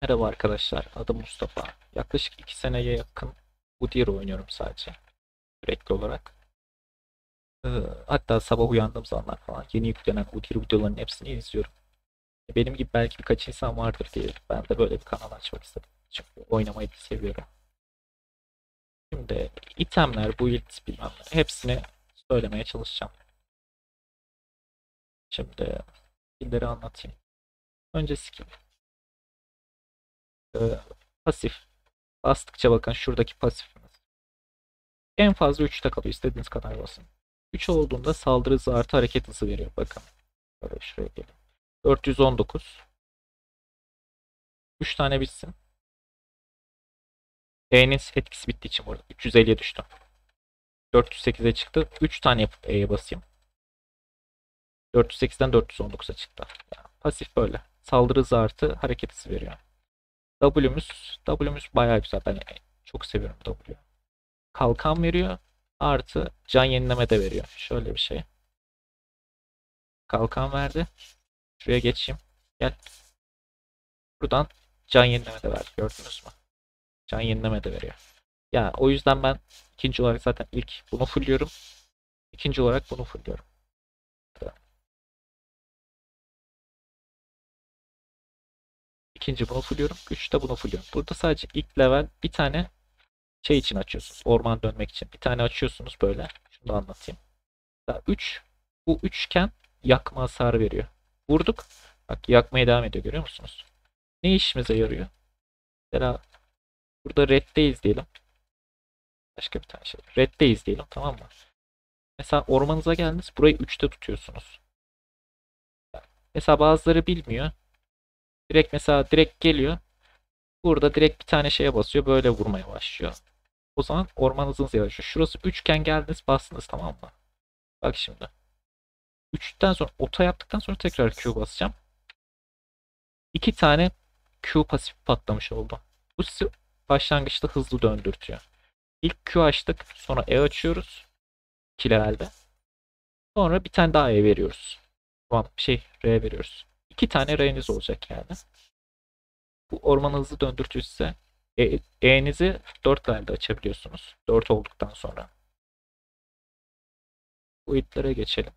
Merhaba arkadaşlar, adım Mustafa. Yaklaşık 2 seneye yakın Udyr oynuyorum sadece, sürekli olarak. Ee, Hatta sabah uyandığım zamanlar falan yeni yüklenen Udyr videolarının hepsini izliyorum. Benim gibi belki birkaç insan vardır diye ben de böyle bir kanal açmak istedim. Çünkü oynamayı da seviyorum. Şimdi itemler, build bilmem ne hepsini söylemeye çalışacağım. Şimdi skill'leri anlatayım. Önce skill. Ee, Pasif. Bastıkça bakın şuradaki pasifimiz. En fazla 3'te kalıyor. İstediğiniz kadar basın. 3 olduğunda saldırı hızı artı hareket hızı veriyor. Bakın. Böyle şuraya gelin. 419. 3 tane bitsin. E'nin etkisi bittiği için burada. 350'ye düştü. 408'e çıktı. 3 tane yapıp E'ye basayım. 408'den 419'a çıktı. Yani pasif böyle. Saldırı hızı artı hareket hızı veriyor. W'müz bayağı güzel. Ben çok seviyorum W'yu. Kalkan veriyor. Artı can yenileme de veriyor. Şöyle bir şey. Kalkan verdi. Şuraya geçeyim. Gel. Buradan can yenileme de ver. Gördünüz mü? Can yenileme de veriyor. Ya o yüzden ben ikinci olarak zaten ilk bunu fullüyorum. İkinci olarak bunu fullüyorum. İkinci bunu fullüyorum. Üçte bunu fullüyorum. Burada sadece ilk level bir tane şey için açıyorsunuz. Orman dönmek için. Bir tane açıyorsunuz böyle. Şunu da anlatayım. Daha 3. Bu üçgen yakma hasarı veriyor. Vurduk. Bak yakmaya devam ediyor, görüyor musunuz? Ne işimize yarıyor? Mesela burada red'deyiz diyelim. Başka bir tane şey. Red'deyiz diyelim, tamam mı? Mesela ormanınıza geldiniz. Burayı 3'te tutuyorsunuz. Mesela bazıları bilmiyor. Direkt geliyor. Burada direkt bir tane şeye basıyor. Böyle vurmaya başlıyor. O zaman orman hızınız yavaşlıyor. Şurası üçgen, geldiniz bastınız, tamam mı? Bak şimdi. 3'ten sonra ota yaptıktan sonra tekrar Q basacağım. 2 tane Q pasif patlamış oldu. Bu sizi başlangıçta hızlı döndürtüyor. İlk Q açtık. Sonra E açıyoruz. 2 levelde. Sonra bir tane daha E veriyoruz. Tamam, R veriyoruz. 2 tane R'niz olacak yani. Bu orman hızlı döndürtücüse E'nizi 4 levelde açabiliyorsunuz. 4 olduktan sonra. Build'lere geçelim.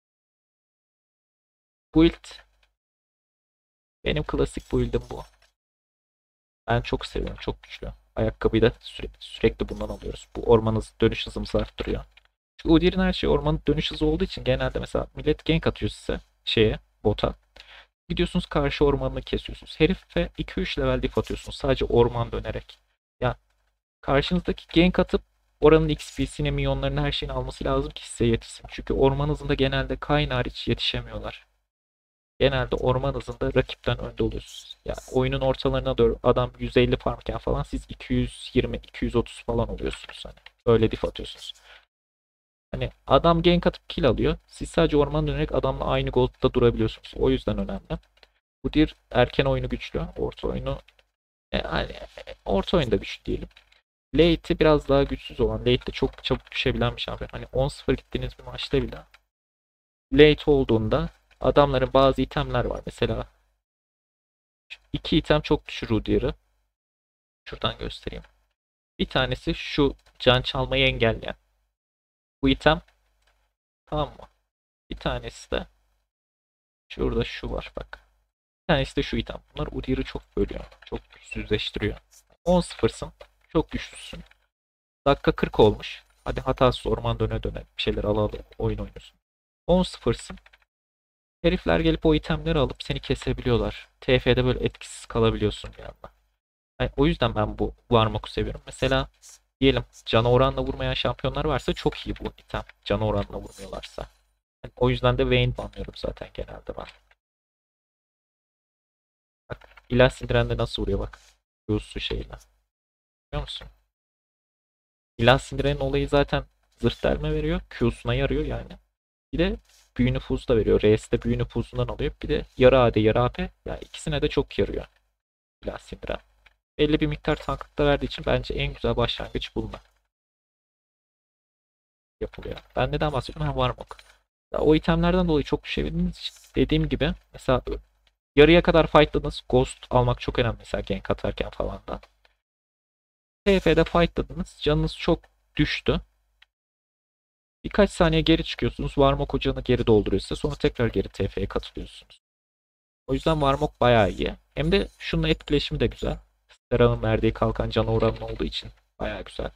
Build. Benim klasik build'im bu. Ben çok seviyorum. Çok güçlü. Ayakkabıyı da sürekli bundan alıyoruz. Bu orman hızı, dönüş hızımızı arttırıyor. Çünkü Udyr'in her şeyi ormanın dönüş hızı olduğu için genelde mesela millet gank atıyor size bota. Gidiyorsunuz karşı ormanını kesiyorsunuz. Herife 2-3 level diff atıyorsunuz sadece orman dönerek. Ya karşınızdaki gank atıp oranın XP'sini, milyonlarını, her şeyini alması lazım ki size yetişsin. Çünkü orman hızında genelde Kayn hariç yetişemiyorlar. Genelde orman hızında rakipten önde oluyorsunuz. Ya oyunun ortalarına doğru adam 150 farmken falan siz 220, 230 falan oluyorsunuz hani. Öyle diff atıyorsunuz. Hani adam gank atıp kill alıyor. Siz sadece orman dönerek adamla aynı gold'da durabiliyorsunuz. O yüzden önemli. Bu dir erken oyunu güçlü. Orta oyunu hani orta oyunda güçlü diyelim. Late'i biraz daha güçsüz olan, late'de çok çabuk düşebilen bir şampiyon. Hani 10-0 gittiğiniz bir maçta bile late olduğunda adamların bazı itemler var. Mesela iki item çok düşürür Udyr'ı. Şuradan göstereyim. Bir tanesi şu can çalmayı engelleyen. Bu item, tamam mı? Bir tanesi de şurada şu var bak. Bir tanesi de şu item. Bunlar Udyr'ı çok bölüyor. Çok güçsüzleştiriyor. 10-0'sın. Çok güçlüsün. Dakika 40 olmuş. Hadi hatasız orman döne döne bir şeyler ala oyun oynuyorsun. 10-0'sın. Herifler gelip o itemleri alıp seni kesebiliyorlar. TF'de böyle etkisiz kalabiliyorsun bir anda. Yani o yüzden ben bu Warmock'u seviyorum. Mesela diyelim cana oranla vurmayan şampiyonlar varsa çok iyi bu item. Cana oranla vurmuyorlarsa. Yani o yüzden de Vayne banlıyorum zaten genelde ben. Bak İlaç Sindiren'de nasıl vuruyor bak. Q'su şeyle. Biliyor musun? İlaç Sindiren'in olayı zaten zırh delme veriyor. Q'suna yarıyor yani. Bir de büyü nüfuzu da veriyor. R'si de büyü nüfuzundan alıyor. Bir de yarı AD yarı AP. Yani ikisine de çok yarıyor İlaç Sindiren. Belli bir miktar tanklık da verdiği için bence en güzel başlangıç bununla yapılıyor. Ben neden bahsediyorum? Ha, Warmock. Ya, o itemlerden dolayı çok düşebildiğiniz için dediğim gibi mesela Yarıya kadar fightladınız. Ghost almak çok önemli mesela gank atarken falan da. TF'de fightladınız. Canınız çok düştü. Birkaç saniye geri çıkıyorsunuz. Warmog ocağını geri dolduruyor size. Sonra tekrar geri TF'ye katılıyorsunuz. O yüzden Warmog bayağı iyi. Hem de şununla etkileşimi de güzel. Sera'nın verdiği kalkan canı oranı olduğu için bayağı güzel.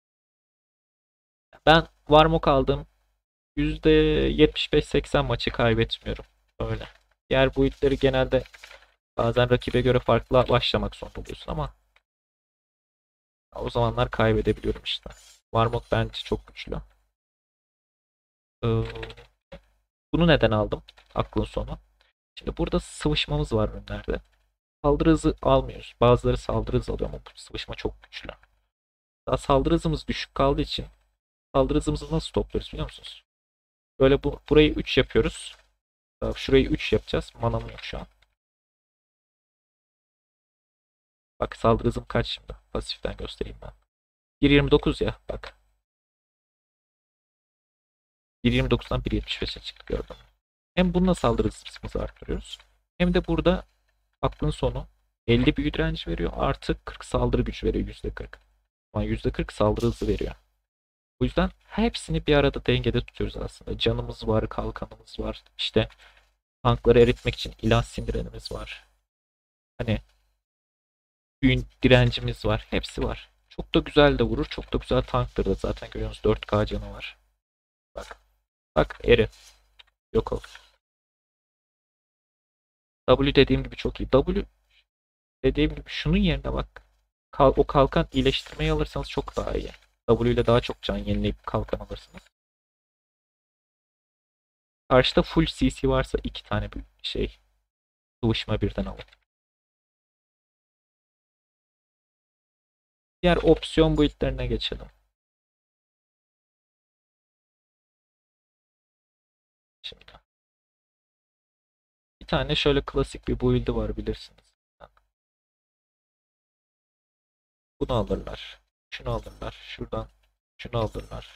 Ben Warmog aldım. %75-80 maçı kaybetmiyorum. Öyle. Diğer build'leri genelde bazen rakibe göre farklı başlamak zorunda oluyorsun ama o zamanlar kaybedebiliyorum işte. Warmog bence çok güçlü. Ee, Bunu neden aldım? Aklın sonu. Şimdi burada sıvışmamız var ürünlerde. Saldırı hızı almıyoruz. Bazıları saldırı hızı alıyor ama bu sıvışma çok güçlü. Daha saldırı hızımız düşük kaldığı için saldırı hızımızı nasıl topluyoruz biliyor musunuz? Böyle burayı 3 yapıyoruz. Şurayı 3 yapacağız. Manam yok şu an. Bak saldırı hızım kaç şimdi? Pasiften göstereyim ben. 1.29 ya bak. 1.29'dan 1.75'e çıktı gördüm. Hem bununla saldırı hızımızı arttırıyoruz. Hem de burada aklın sonu 50 büyü direnci veriyor. Artı 40 saldırı gücü veriyor %40. Ama %40 saldırı hızı veriyor. O yüzden hepsini bir arada dengede tutuyoruz aslında. Canımız var, kalkanımız var. İşte tankları eritmek için ilah sindirenimiz var. Hani büyü direncimiz var. Hepsi var. Çok da güzel de vurur. Çok da güzel tanktır da zaten görüyorsunuz 4K canı var. Bak. Bak eri. Yok ol. W dediğim gibi çok iyi. W dediğim gibi şunun yerine bak. O kalkan iyileştirmeyi alırsanız çok daha iyi. W ile daha çok can yenileyip kalkan alırsınız. Karşıda full CC varsa iki tane bir şey sıvışma birden alın. Diğer opsiyon build'lerine geçelim. Şimdi. Bir tane şöyle klasik bir build'i var bilirsiniz. Bunu alırlar. Şunu alırlar. Şuradan şunu alırlar.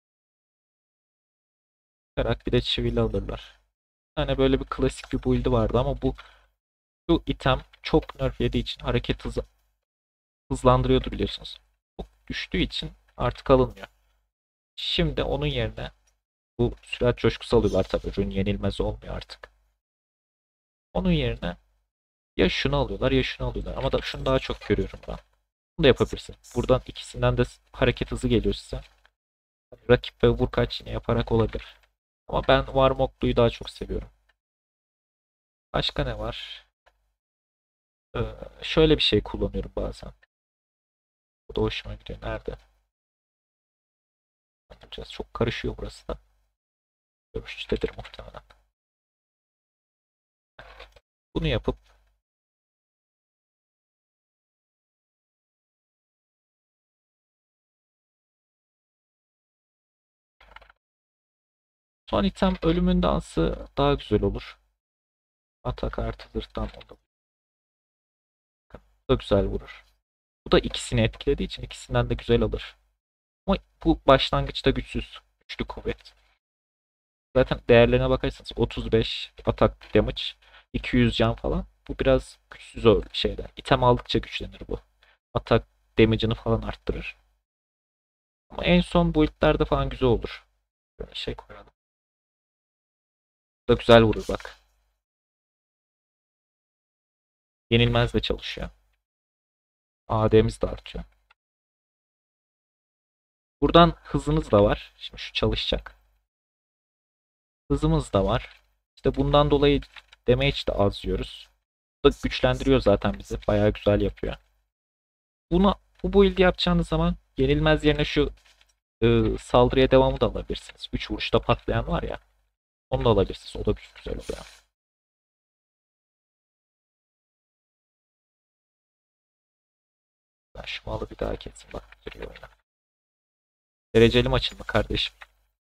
Karak bir de çivili alırlar. Bir tane böyle bir klasik bir build'i vardı ama şu item çok nerf yediği için hareket hızlandırıyordu biliyorsunuz. Çok düştüğü için artık alınmıyor. Şimdi onun yerine bu sürat coşkusu alıyorlar tabii. Ürün yenilmez olmuyor artık. Onun yerine ya şunu alıyorlar ya şunu alıyorlar. Ama da şunu daha çok görüyorum ben. Bunu da yapabilirsin. Buradan ikisinden de hareket hızı geliyor size. Rakip ve vur kaç yine yaparak olabilir. Ama ben Warmog'luyu daha çok seviyorum. Başka ne var? Şöyle bir şey kullanıyorum bazen. Bu da hoşuma gidiyor. Nerede? Bakacağız. Çok karışıyor burası da. Görüştedir muhtemelen. Bunu yapıp son item ölümün dansı daha güzel olur. Atak artı zırhtan oldu. Bu da güzel vurur. Bu da ikisini etkilediği için ikisinden de güzel alır. Ama bu başlangıçta güçsüz. Güçlü kuvvet. Zaten değerlerine bakarsanız 35 atak damage, 200 can falan. Bu biraz güçsüz o şeyler. İtem aldıkça güçlenir bu. Atak damage'ını falan arttırır. Ama en son build'lerde falan güzel olur. Böyle şey koyalım. Bu da güzel vurur bak. Yenilmez de çalışıyor. AD'miz de artıyor. Buradan hızımız da var. Şimdi şu çalışacak. Hızımız da var. İşte bundan dolayı damage de az yiyoruz. Bu da güçlendiriyor zaten bizi. Bayağı güzel yapıyor. Bu build yapacağınız zaman yenilmez yerine şu saldırıya devamı da alabilirsiniz. 3 vuruşta patlayan var ya. Onu da alabilirsiniz. O da güzel oluyor. Ben şu malı bir daha keseyim. Bak güzel oyna. Dereceli maçın mı kardeşim?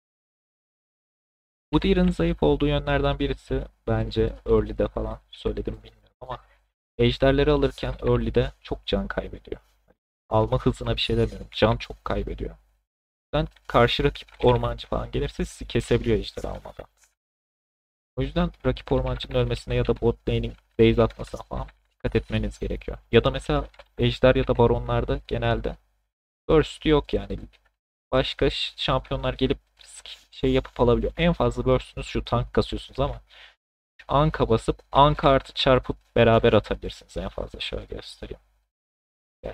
Bu Deer'ın zayıf olduğu yönlerden birisi bence early'de falan söyledim bilmiyorum ama ejderleri alırken early'de çok can kaybediyor. Alma hızına bir şey demiyorum. Can çok kaybediyor. Ben karşı rakip ormancı falan gelirse sizi kesebiliyor ejder almadan. O yüzden rakip ormancının ölmesine ya da bot lane'in base atmasına falan dikkat etmeniz gerekiyor. Ya da mesela ejder ya da baronlarda genelde burst'ü yok yani. Başka şampiyonlar gelip şey yapıp alabiliyor. En fazla burst'ünüz şu, tank kasıyorsunuz ama anka basıp anka artı çarpıp beraber atabilirsiniz en fazla. Şöyle göstereyim. Gel.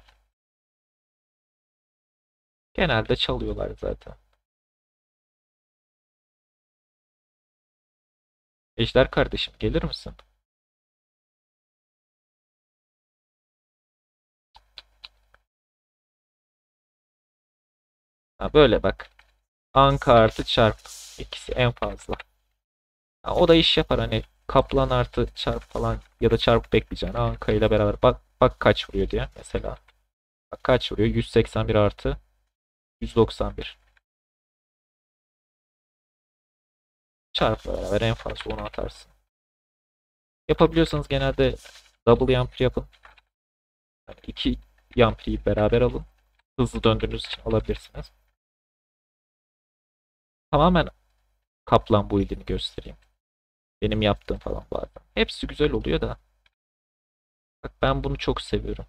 Genelde çalıyorlar zaten. Ejder kardeşim gelir misin? Ha, böyle bak. Anka artı çarp. İkisi en fazla. Ha, o da iş yapar hani kaplan artı çarp falan ya da çarp bekleyeceksin. Anka ile beraber bak bak kaç vuruyor diye mesela. Bak kaç vuruyor? 181 artı 191. Çarpla beraber en fazla onu atarsın. Yapabiliyorsanız genelde double jump yapın. Yani iki jump beraber alın. Hızlı döndüğünüz için alabilirsiniz. Tamamen kaplan build'ini göstereyim. Benim yaptığım falan bazen. Hepsi güzel oluyor da. Bak ben bunu çok seviyorum.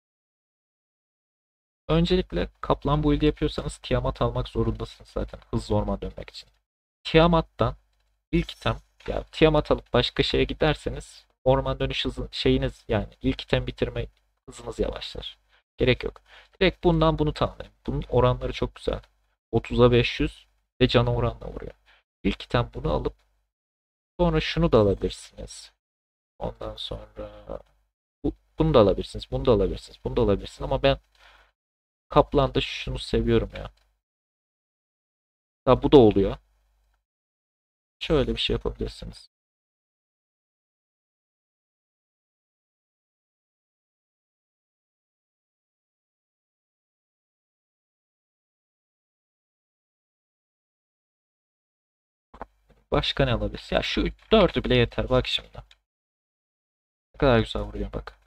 Öncelikle kaplan build yapıyorsanız Tiamat almak zorundasınız zaten hızlı orman dönmek için. Tiamat'tan ilk item, ya Tiamat alıp başka şeye giderseniz orman dönüş hızı şeyiniz, yani ilk item bitirme hızınız yavaşlar. Gerek yok. Direkt bundan bunu tamamlayın. Bunun oranları çok güzel. 30'a 500 ve cana oranla vuruyor. İlk item bunu alıp sonra şunu da alabilirsiniz. Ondan sonra bunu da alabilirsiniz. Bunu da alabilirsiniz. Bunu da alabilirsiniz ama ben Kaplan'da şunu seviyorum ya. Ha, bu da oluyor. Şöyle bir şey yapabilirsiniz. Başka ne alabiliriz? Ya şu dördü bile yeter. Bak şimdi. Ne kadar güzel vuruyor bak.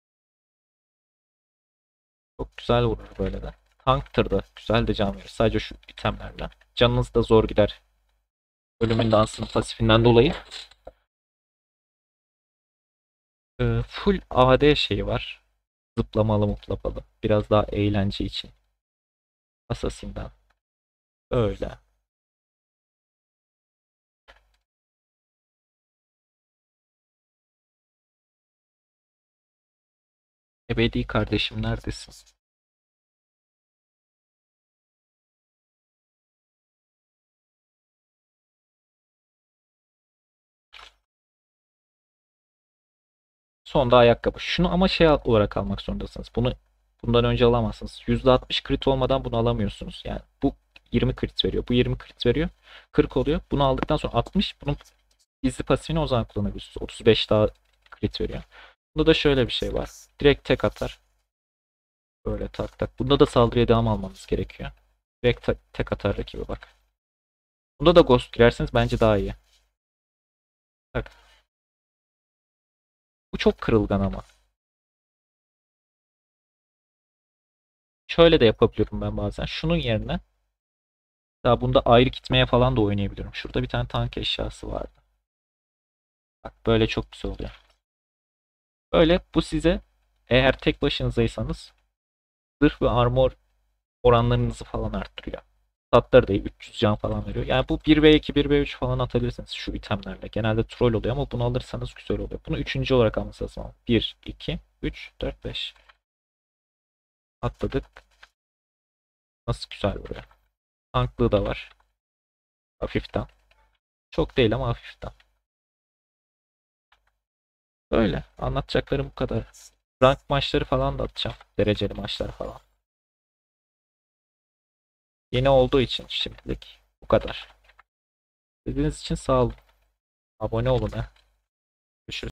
Çok güzel vurur böyle de. Tanktır da. Güzel de can verir. Sadece şu itemlerle. Canınız da zor gider. Ölümün dansının pasifinden dolayı. Full AD şeyi var. Zıplamalı mutlamalı. Biraz daha eğlence için. Assassin'den. Öyle. Ebedi kardeşim neredesin? Sonda ayakkabı. Şunu ama şey olarak almak zorundasınız. Bundan önce alamazsınız. %60 crit olmadan bunu alamıyorsunuz. Yani bu 20 crit veriyor. Bu 20 crit veriyor. 40 oluyor. Bunu aldıktan sonra 60. Bunun gizli pasifini o zaman kullanabilirsiniz. 35 daha crit veriyor. Bunda da şöyle bir şey var. Direkt tek atar. Böyle tak tak. Bunda da saldırıya devam almanız gerekiyor. Direkt tek atar rakibi bak. Bunda da ghost girerseniz bence daha iyi. Tak. Bu çok kırılgan ama. Şöyle de yapabiliyorum ben bazen. Şunun yerine daha bunda ayrı gitmeye falan da oynayabiliyorum. Şurada bir tane tank eşyası vardı. Bak böyle çok güzel oluyor. Böyle bu size, eğer tek başınızaysanız, zırh ve armor oranlarınızı falan arttırıyor. Statları da 300 can falan veriyor. Yani bu 1v2, 1v3 falan atabilirsiniz şu itemlerle. Genelde troll oluyor ama bunu alırsanız güzel oluyor. Bunu üçüncü olarak alması lazım. 1, 2, 3, 4, 5. Atladık. Nasıl güzel vuruyor. Tanklığı da var. Hafiften. Çok değil ama hafiften. Böyle. Anlatacaklarım bu kadar. Rank maçları falan da atacağım. Dereceli maçlar falan. Yeni olduğu için şimdilik bu kadar. Dediğiniz için sağ olun. Abone olun ha. Görüşürüz.